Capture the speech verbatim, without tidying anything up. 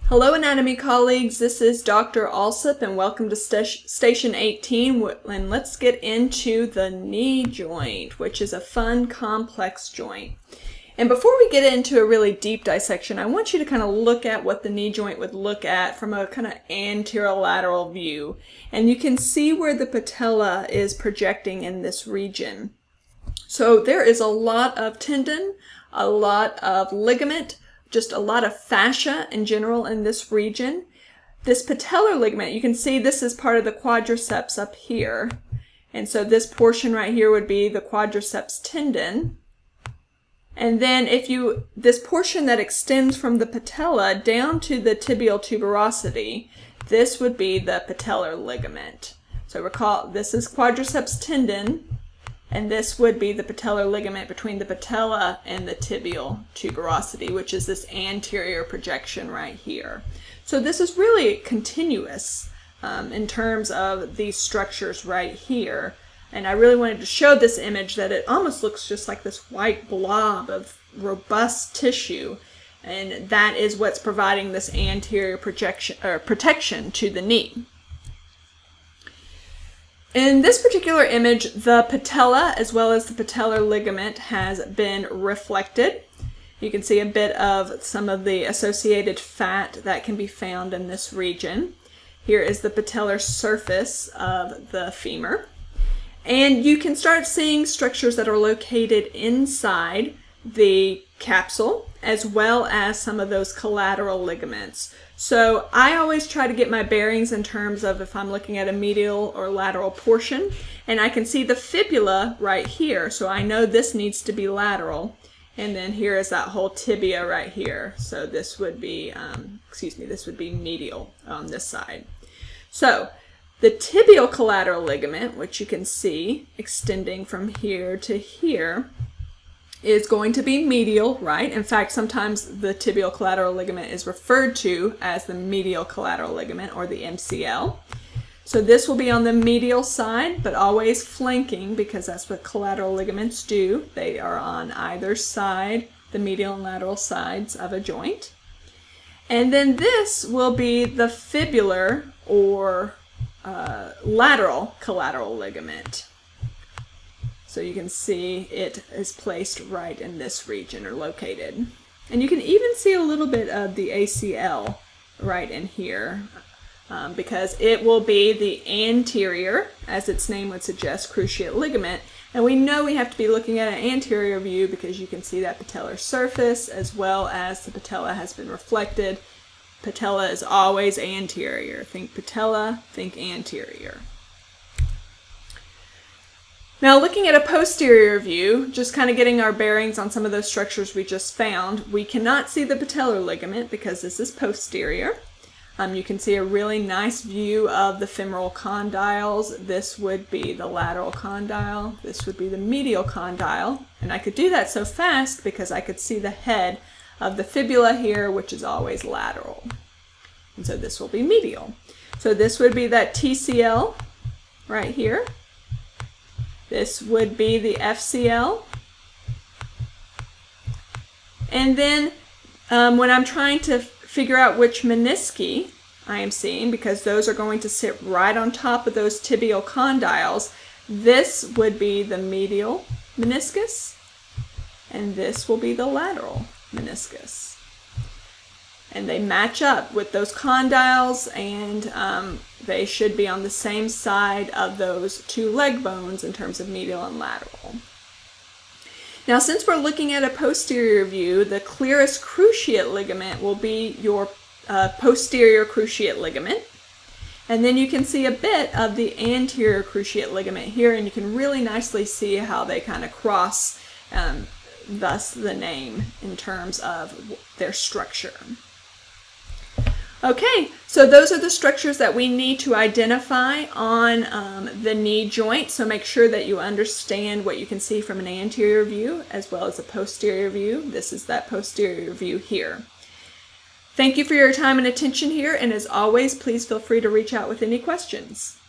Hello anatomy colleagues, this is Doctor Alsup and welcome to st Station eighteen, and let's get into the knee joint, which is a fun, complex joint. And before we get into a really deep dissection, I want you to kind of look at what the knee joint would look at from a kind of anterolateral view. And you can see where the patella is projecting in this region. So there is a lot of tendon, a lot of ligament, just a lot of fascia in general in this region. This patellar ligament, you can see this is part of the quadriceps up here. And so this portion right here would be the quadriceps tendon. And then if you, this portion that extends from the patella down to the tibial tuberosity, this would be the patellar ligament. So recall, this is quadriceps tendon, and this would be the patellar ligament between the patella and the tibial tuberosity, which is this anterior projection right here. So this is really continuous um, in terms of these structures right here. And I really wanted to show this image that it almost looks just like this white blob of robust tissue. And that is what's providing this anterior projection or protection to the knee. In this particular image, the patella as well as the patellar ligament has been reflected. You can see a bit of some of the associated fat that can be found in this region. Here is the patellar surface of the femur. And you can start seeing structures that are located inside the capsule as well as some of those collateral ligaments. So I always try to get my bearings in terms of if I'm looking at a medial or lateral portion, and I can see the fibula right here, so I know this needs to be lateral. And then here is that whole tibia right here. So this would be, um, excuse me, this would be medial on this side. So the tibial collateral ligament, which you can see extending from here to here, is going to be medial, right? In fact, sometimes the tibial collateral ligament is referred to as the medial collateral ligament, or the M C L. So this will be on the medial side, but always flanking, because that's what collateral ligaments do. They are on either side, the medial and lateral sides of a joint. And then this will be the fibular or uh, lateral collateral ligament. So you can see it is placed right in this region, or located. And you can even see a little bit of the A C L right in here um, because it will be the anterior, as its name would suggest, cruciate ligament. And we know we have to be looking at an anterior view because you can see that patellar surface as well as the patella has been reflected. Patella is always anterior. Think patella, think anterior. Now looking at a posterior view, just kind of getting our bearings on some of those structures we just found, we cannot see the patellar ligament because this is posterior. Um, you can see a really nice view of the femoral condyles. This would be the lateral condyle. This would be the medial condyle. And I could do that so fast because I could see the head of the fibula here, which is always lateral. And so this will be medial. So this would be that T C L right here. This would be the F C L. And then um, when I'm trying to figure out which menisci I am seeing, because those are going to sit right on top of those tibial condyles, this would be the medial meniscus, and this will be the lateral meniscus. And they match up with those condyles, and um, they should be on the same side of those two leg bones in terms of medial and lateral. Now, since we're looking at a posterior view, the clearest cruciate ligament will be your uh, posterior cruciate ligament. And then you can see a bit of the anterior cruciate ligament here, and you can really nicely see how they kind of cross, um, thus the name in terms of their structure. Okay, so those are the structures that we need to identify on um, the knee joint. So make sure that you understand what you can see from an anterior view as well as a posterior view. This is that posterior view here. Thank you for your time and attention here, and as always, please feel free to reach out with any questions.